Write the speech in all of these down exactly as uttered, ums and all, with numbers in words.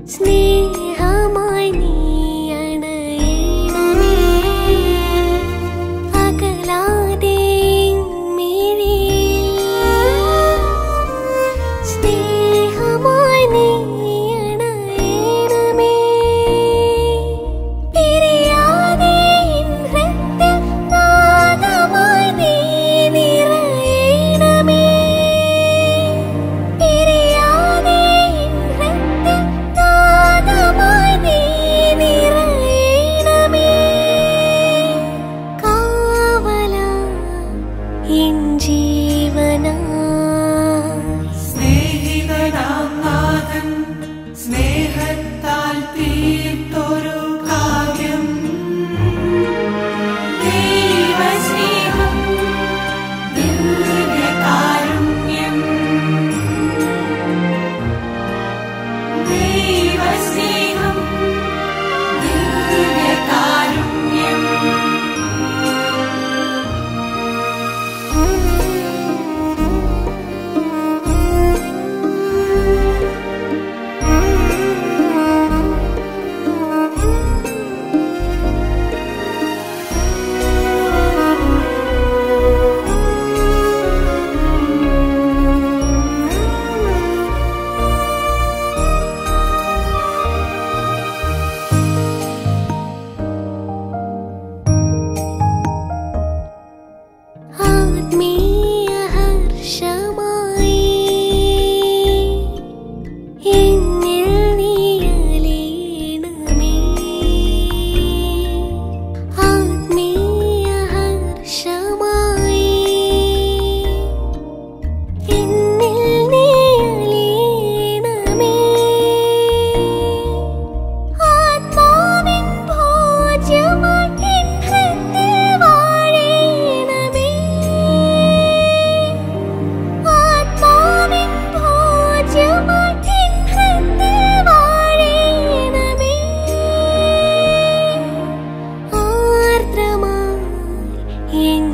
സ്നേഹമായി നീ അണയണമേ അകലാതെ മിഴിയിൽ സ്നേഹമായി നീ അണയണമേ പിരിയാതെ ഹൃദയ നാദമായി നീ നിറയണമേ പിരിയാതെ ഹൃദയ നാദമായി നീ നിറയണമേ കാവലാ എൻ ജീവനാ സ്നേഹിതനാം നാഥൻ സ്നേഹത്താൽ തീർത്തൊരു കാവ്യം ദൈവസ്നേഹം ദിവ്യകാരുണ്യം ദൈവസ്നേഹം ദിവ്യകാരുണ്യം ആത്മീയ ഹർഷമായി എന്നിൽ നീ അലിയണമേ ആത്മീയ ഹർഷമായി എന്നിൽ നീ അലിയണമേ ആത്മാവിൻ ഭോജ്യമായി എൻ ഹൃദയ വാഴണമേ ആത്മാവിൻ ഭോജ്യമായി എൻ ഹൃദയ വാഴണമേ ആർദ്രമായി എൻ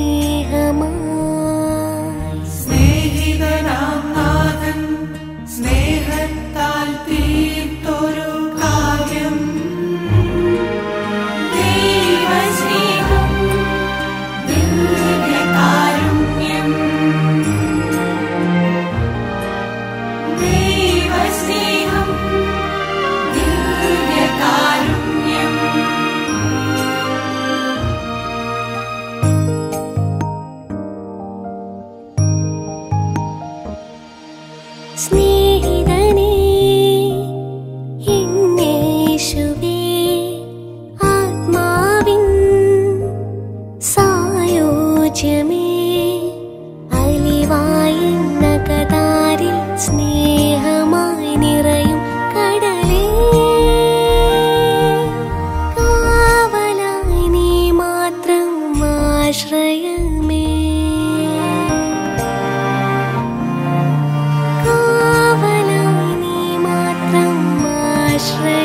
സ്നേഹമായി സ്നേഹിതനാം നാഥൻ സ്നേഹത്താൽ തീർത്തൊരു കാവ്യം ദൈവസ്നേഹം ദിവ്യകാരുണ്യം ദൈവസ്നേഹം ദിവ്യകാരുണ്യം സ്നേഹിതനേ എന്നേശുവേ ആത്മാവിൻ സായോജ്യമേ അലിവായി നഗതാരിൽ സ്നേഹമായി നിറയും കടലേ കാവലായി നീ മാത്രം ആശ്രയമേ കാവലായി നീ മാത്രം ആശ്രയമേ